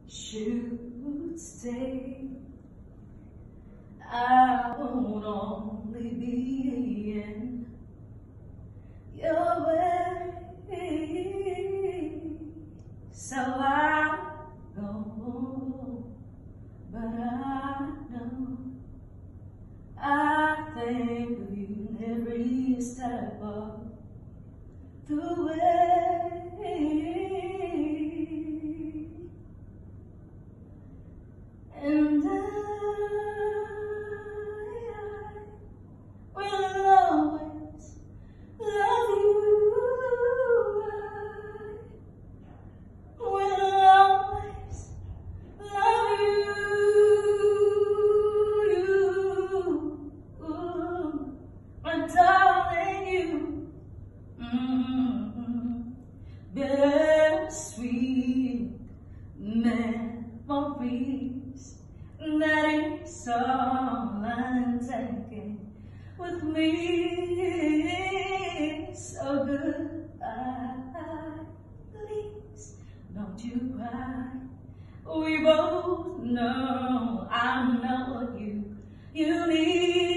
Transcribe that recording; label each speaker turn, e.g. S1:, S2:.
S1: should stay, I won't only be in your way. So I go, but I know I think of you every step of the way. And I will always love you. I will always love you, my darling, you. Bittersweet memories, that is all I'm taking with me. So goodbye, please don't you cry. We both know I know what you need.